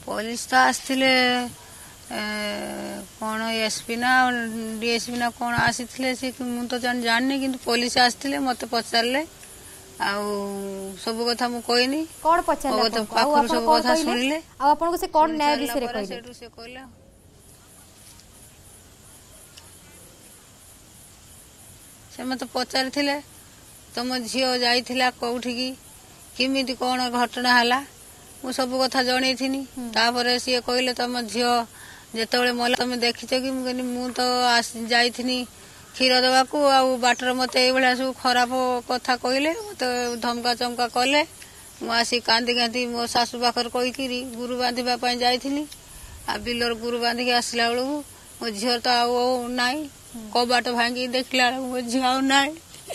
Police तो आसथिले कौन SP ना डीएसपी ना कौन आसी मु तो जाननी कि पुलिस आसथिले मत पचारे सब कथा मु कहनी कौन पचारे पाखर सब कथा शुणिले आपन को से कौन न्याय विषय रे कहले से कहले से मत पचारि थिले तुम झील जाइथिला कोठिकी किमिति कौन घटना हला मु सब कथा जणई थिनी तापर सी कहले तुम झील जेतबेले मला तुम देखिछ कि मु तो जाइथिनी क्षीर देवाकू आउ बाटर मत ये सब खराब कथा कहले मत धमका चमका कले मु आसी कांदी कांदी मो सासू पाखर कहीकि गुरु बांधा जाइथिनी आ बिलर गुरु बांधिकी आसला बेलू मो झील तो आउ नाई कबाट भांगी देखला मो झील आउ नाई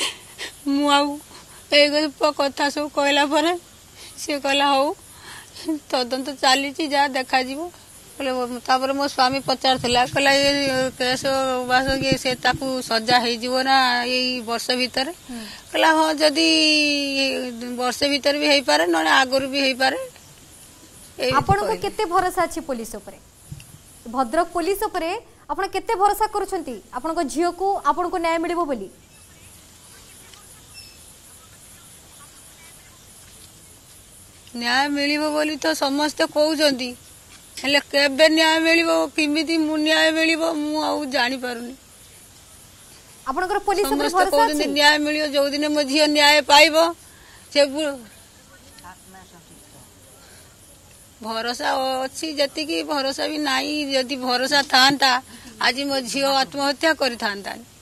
मु कथा सब कहला पर सी कहला हौ तदंत चली जा देखा तापर मो स्वामी पचार कहला ये केस बास ये से ताकू सजा हो ना यही वर्ष भीतर कहला हाँ जदि वर्ष भीतर भी हो पारे न आगुरी भी हो पारे। आपन को केते भरोसा अछि पुलिस ऊपर भद्रक पुलिस ऊपर आपण केते भरोसा करूछंती आपन को झियो को आपन को न्याय मिलिबो बोली न्याय मिलिबो बोली तो समस्त कहउछंती हेले केबे न्याय मिलिबो किमिति मु न्याय मिलिबो मु आउ जानि पारुनी आपनकर पुलिस ऊपर भरोसा अछि न्याय मिलियो जो दिन मो झियो न्याय पाइबो से भरोसा अच्छी जति की भरोसा भी नहीं जदि भरोसा था आज मो झियो आत्महत्या करि थांता।